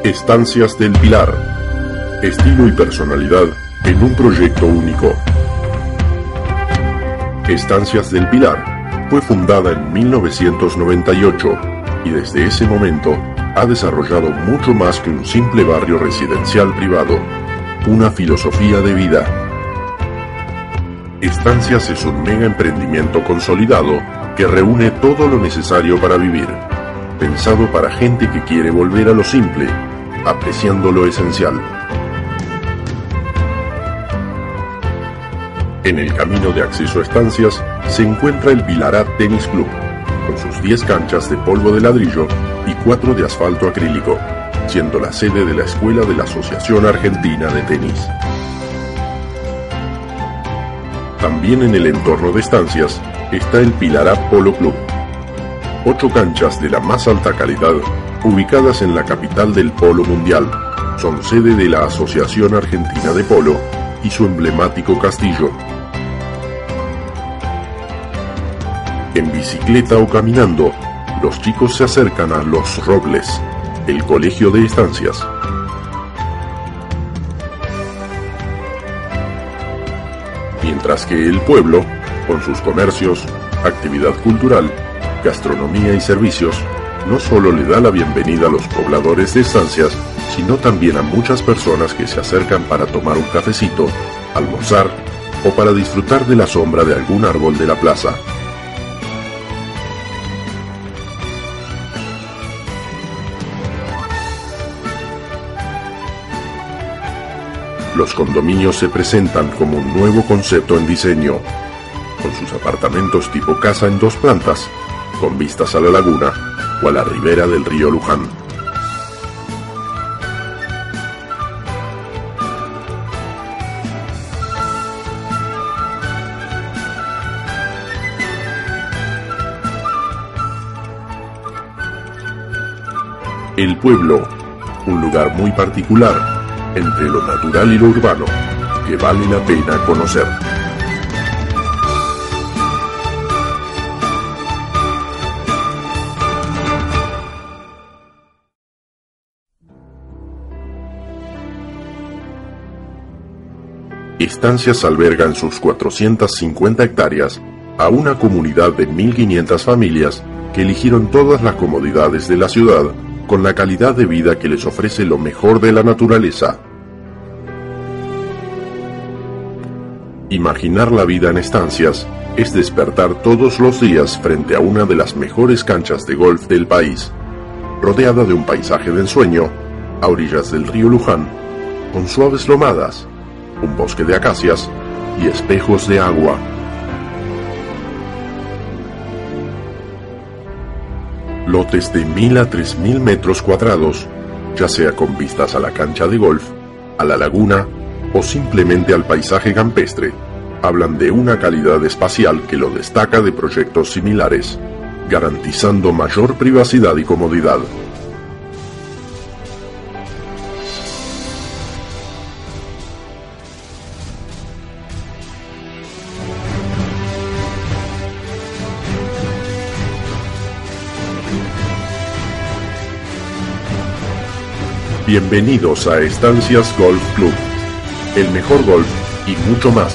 Estancias del Pilar. Estilo y personalidad en un proyecto único. Estancias del Pilar fue fundada en 1998 y desde ese momento ha desarrollado mucho más que un simple barrio residencial privado, una filosofía de vida. Estancias es un mega emprendimiento consolidado que reúne todo lo necesario para vivir, pensado para gente que quiere volver a lo simple, apreciando lo esencial. En el camino de acceso a Estancias se encuentra el Pilará Tenis Club, con sus 10 canchas de polvo de ladrillo y 4 de asfalto acrílico, siendo la sede de la escuela de la Asociación Argentina de Tenis. También en el entorno de Estancias está el Pilará Polo Club, 8 canchas de la más alta calidad, ubicadas en la capital del polo mundial. Son sede de la Asociación Argentina de Polo y su emblemático castillo. En bicicleta o caminando, los chicos se acercan a Los Robles, el colegio de Estancias. Mientras que el pueblo, con sus comercios, actividad cultural, gastronomía y servicios, no solo le da la bienvenida a los pobladores de Estancias, sino también a muchas personas que se acercan para tomar un cafecito, almorzar o para disfrutar de la sombra de algún árbol de la plaza. Los condominios se presentan como un nuevo concepto en diseño, con sus apartamentos tipo casa en 2 plantas, con vistas a la laguna o a la ribera del río Luján. El pueblo, un lugar muy particular entre lo natural y lo urbano, que vale la pena conocer. Estancias albergan sus 450 hectáreas a una comunidad de 1.500 familias que eligieron todas las comodidades de la ciudad con la calidad de vida que les ofrece lo mejor de la naturaleza. Imaginar la vida en Estancias es despertar todos los días frente a una de las mejores canchas de golf del país, rodeada de un paisaje de ensueño, a orillas del río Luján, con suaves lomadas, un bosque de acacias y espejos de agua. Lotes de 1.000 a 3.000 metros cuadrados, ya sea con vistas a la cancha de golf, a la laguna o simplemente al paisaje campestre, hablan de una calidad espacial que lo destaca de proyectos similares, garantizando mayor privacidad y comodidad. Bienvenidos a Estancias Golf Club, el mejor golf y mucho más.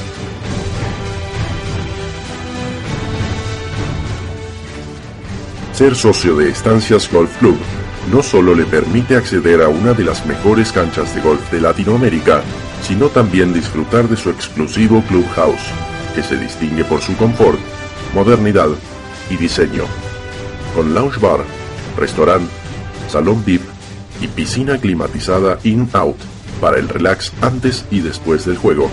Ser socio de Estancias Golf Club no solo le permite acceder a una de las mejores canchas de golf de Latinoamérica, sino también disfrutar de su exclusivo clubhouse, que se distingue por su confort, modernidad y diseño, con lounge bar, restaurante, salón VIP y piscina climatizada in-out para el relax antes y después del juego.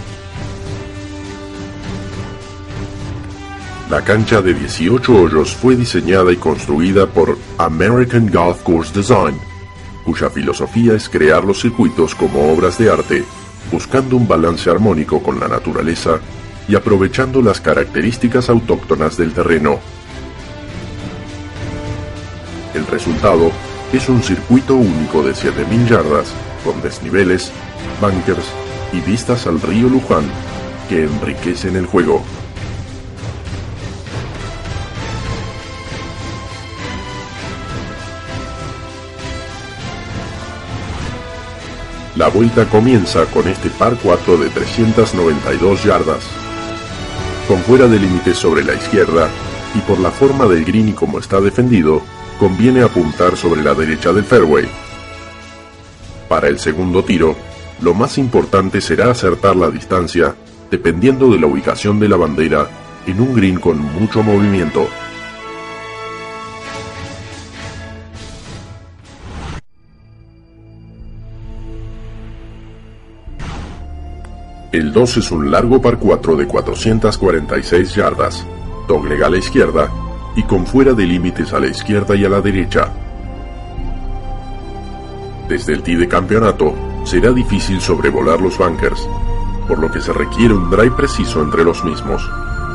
La cancha de 18 hoyos fue diseñada y construida por American Golf Course Design, cuya filosofía es crear los circuitos como obras de arte, buscando un balance armónico con la naturaleza y aprovechando las características autóctonas del terreno. El resultado es un circuito único de 7.000 yardas, con desniveles, bunkers y vistas al río Luján, que enriquecen el juego. La vuelta comienza con este par 4 de 392 yardas. Con fuera de límites sobre la izquierda, y por la forma del green y como está defendido, conviene apuntar sobre la derecha del fairway. Para el segundo tiro, lo más importante será acertar la distancia, dependiendo de la ubicación de la bandera, en un green con mucho movimiento. El 2 es un largo par 4 de 446 yardas, dogleg a la izquierda y con fuera de límites a la izquierda y a la derecha. Desde el tee de campeonato será difícil sobrevolar los bunkers, por lo que se requiere un drive preciso entre los mismos.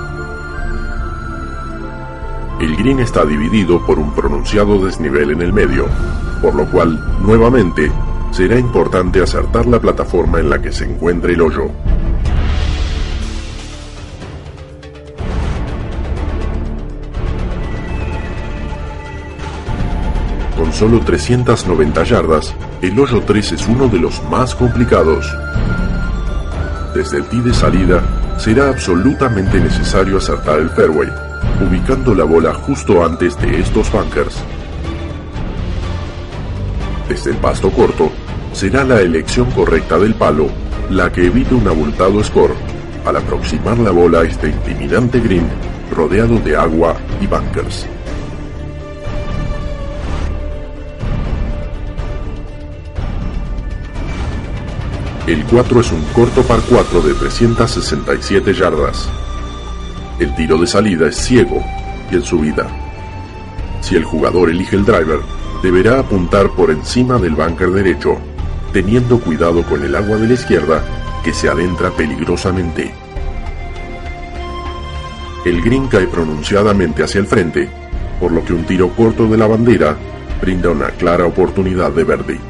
El green está dividido por un pronunciado desnivel en el medio, por lo cual, nuevamente, será importante acertar la plataforma en la que se encuentre el hoyo. Con solo 390 yardas, el hoyo 3 es uno de los más complicados. Desde el tee de salida, será absolutamente necesario acertar el fairway, ubicando la bola justo antes de estos bunkers. Desde el pasto corto, será la elección correcta del palo la que evite un abultado score al aproximar la bola a este intimidante green rodeado de agua y bunkers. El 4 es un corto par 4 de 367 yardas. El tiro de salida es ciego y en subida. Si el jugador elige el driver, deberá apuntar por encima del bunker derecho, teniendo cuidado con el agua de la izquierda que se adentra peligrosamente. El green cae pronunciadamente hacia el frente, por lo que un tiro corto de la bandera brinda una clara oportunidad de birdie.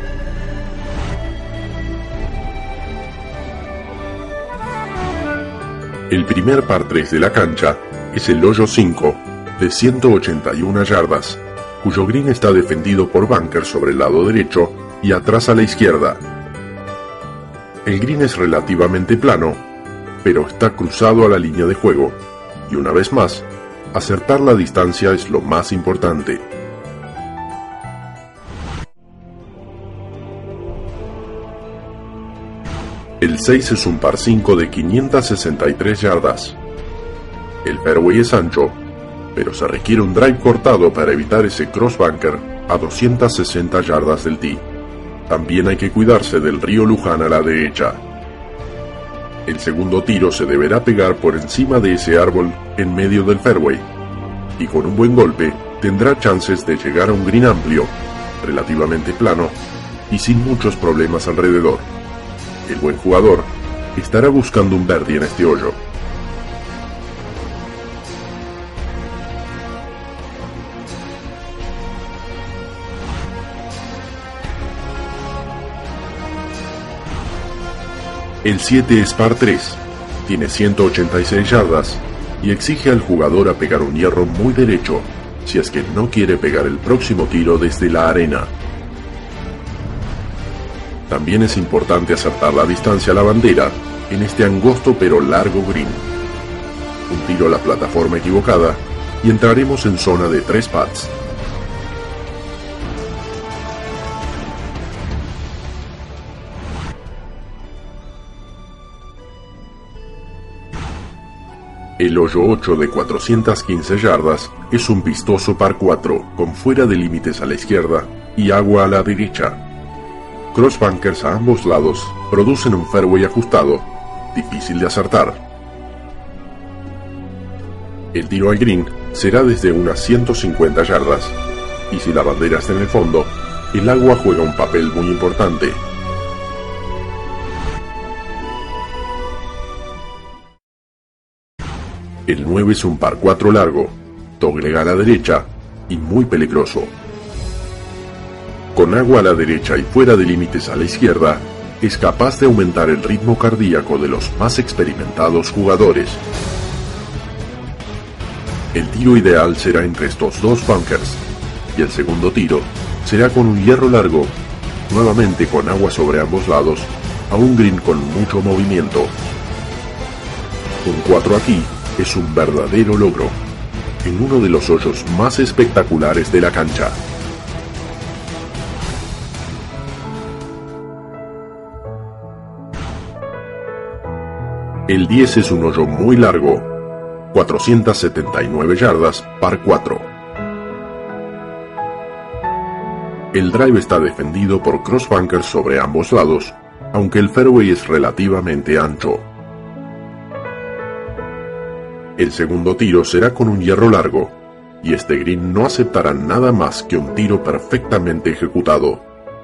El primer par 3 de la cancha es el hoyo 5 de 181 yardas, cuyo green está defendido por bunkers sobre el lado derecho y atrás a la izquierda. El green es relativamente plano, pero está cruzado a la línea de juego, y una vez más, acertar la distancia es lo más importante. El 6 es un par 5 de 563 yardas. El fairway es ancho, pero se requiere un drive cortado para evitar ese cross bunker a 260 yardas del tee. También hay que cuidarse del río Luján a la derecha. El segundo tiro se deberá pegar por encima de ese árbol en medio del fairway, y con un buen golpe tendrá chances de llegar a un green amplio, relativamente plano y sin muchos problemas alrededor. El buen jugador estará buscando un birdie en este hoyo. El 7 es par 3, tiene 186 yardas y exige al jugador a pegar un hierro muy derecho si es que no quiere pegar el próximo tiro desde la arena. También es importante acertar la distancia a la bandera en este angosto pero largo green. Un tiro a la plataforma equivocada y entraremos en zona de 3 putts. El hoyo 8 de 415 yardas es un vistoso par 4 con fuera de límites a la izquierda y agua a la derecha. Cross bunkers a ambos lados producen un fairway ajustado, difícil de acertar. El tiro al green será desde unas 150 yardas, y si la bandera está en el fondo, el agua juega un papel muy importante. El 9 es un par 4 largo, dogleg a la derecha y muy peligroso. Con agua a la derecha y fuera de límites a la izquierda, es capaz de aumentar el ritmo cardíaco de los más experimentados jugadores. El tiro ideal será entre estos dos bunkers, y el segundo tiro será con un hierro largo nuevamente con agua sobre ambos lados, a un green con mucho movimiento. Con 4 aquí es un verdadero logro, en uno de los hoyos más espectaculares de la cancha. El 10 es un hoyo muy largo, 479 yardas par 4. El drive está defendido por crossbunkers sobre ambos lados, aunque el fairway es relativamente ancho. El segundo tiro será con un hierro largo, y este green no aceptará nada más que un tiro perfectamente ejecutado.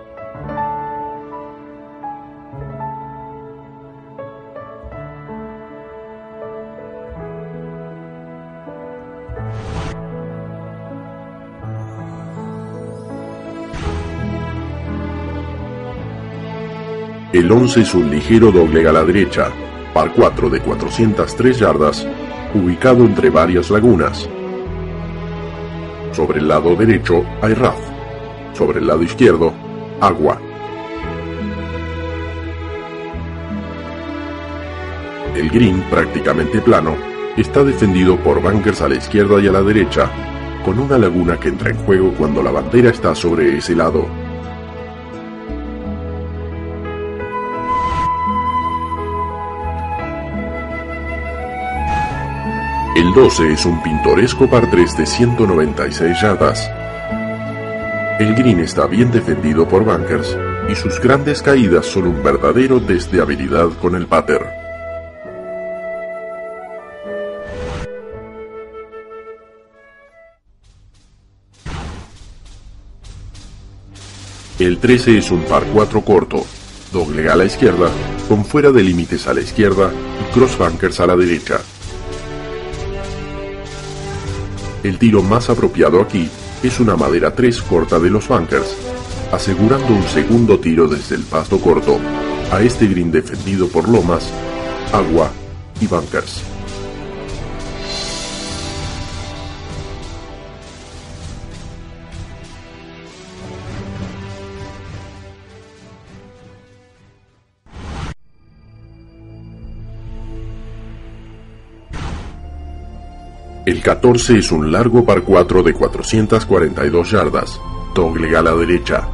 El 11 es un ligero doble a la derecha, par 4 de 403 yardas, ubicado entre varias lagunas. Sobre el lado derecho hay rough, sobre el lado izquierdo, agua. El green, prácticamente plano, está defendido por bunkers a la izquierda y a la derecha, con una laguna que entra en juego cuando la bandera está sobre ese lado. El 12 es un pintoresco par 3 de 196 yardas. El green está bien defendido por bunkers y sus grandes caídas son un verdadero test de habilidad con el putter. El 13 es un par 4 corto, doble a la izquierda, con fuera de límites a la izquierda y crossbunkers a la derecha. El tiro más apropiado aquí es una madera 3 corta de los bunkers, asegurando un segundo tiro desde el pasto corto a este green defendido por lomas, agua y bunkers. El 14 es un largo par 4 de 442 yardas, doble a la derecha.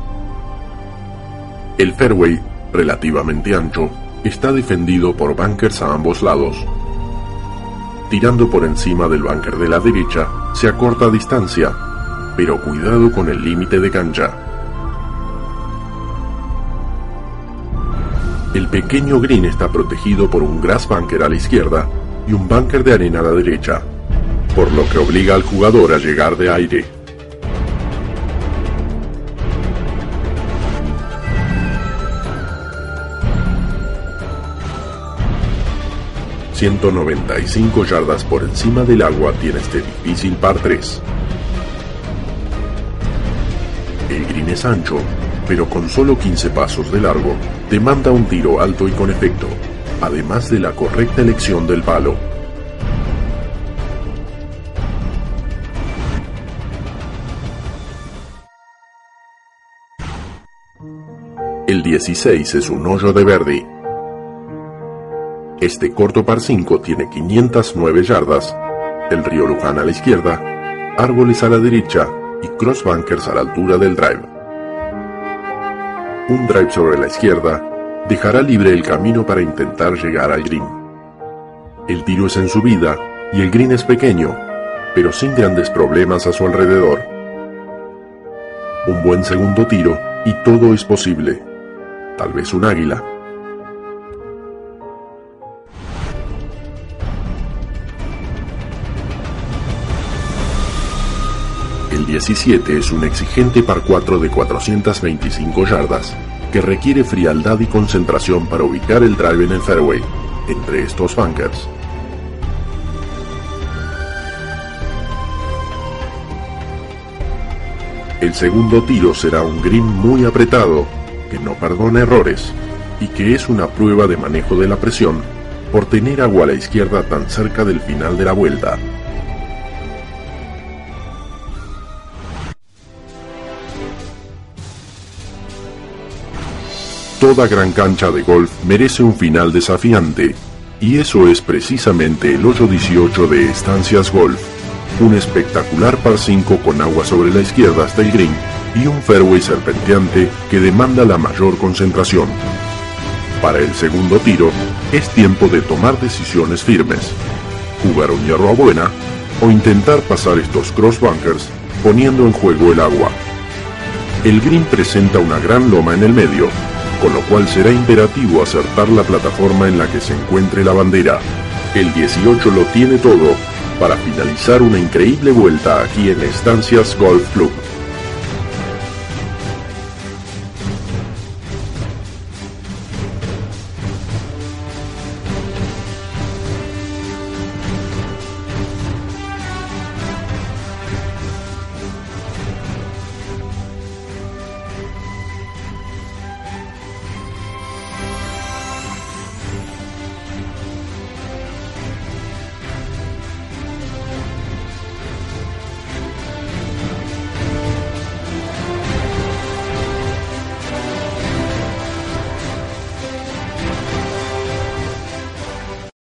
El fairway, relativamente ancho, está defendido por bunkers a ambos lados. Tirando por encima del bunker de la derecha, se acorta distancia, pero cuidado con el límite de cancha. El pequeño green está protegido por un grass bunker a la izquierda y un bunker de arena a la derecha, por lo que obliga al jugador a llegar de aire. ...195 yardas por encima del agua tiene este difícil par 3. El green es ancho, pero con solo 15 pasos de largo, demanda un tiro alto y con efecto, además de la correcta elección del palo. El 16 es un hoyo de verde. Este corto par 5 tiene 509 yardas, el río Luján a la izquierda, árboles a la derecha y crossbunkers a la altura del drive. Un drive sobre la izquierda dejará libre el camino para intentar llegar al green. El tiro es en subida y el green es pequeño, pero sin grandes problemas a su alrededor. Un buen segundo tiro y todo es posible. Tal vez un águila. El 17 es un exigente par 4 de 425 yardas, que requiere frialdad y concentración para ubicar el drive en el fairway, entre estos bunkers. El segundo tiro será un green muy apretado, que no perdona errores, y que es una prueba de manejo de la presión, por tener agua a la izquierda tan cerca del final de la vuelta. toda gran cancha de golf merece un final desafiante, y eso es precisamente el hoyo 18 de Estancias Golf, un espectacular par 5 con agua sobre la izquierda hasta el green y un fairway serpenteante que demanda la mayor concentración. Para el segundo tiro, es tiempo de tomar decisiones firmes, jugar un hierro a buena o intentar pasar estos cross bunkers poniendo en juego el agua. El green presenta una gran loma en el medio, con lo cual será imperativo acertar la plataforma en la que se encuentre la bandera. El 18 lo tiene todo para finalizar una increíble vuelta aquí en Estancias Golf Club.